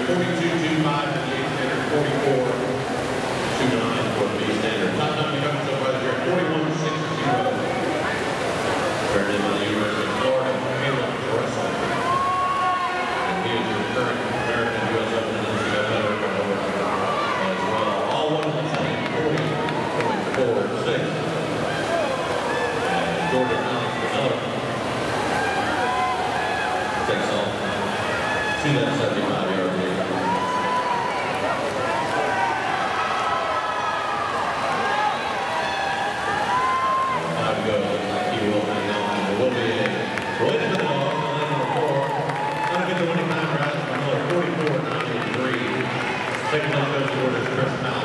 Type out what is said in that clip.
42.25 in the A standard, 44.29 for the B standard. Top time to come so far this year, 41.60. Turned in by the University of Florida, Caleb Russell. And he is your current American U.S. Open NCAA record as well. All one in the same, 40.46. And Georgia County Vanilla takes off to that 75-yard lead. Second time goes to Chris Powell.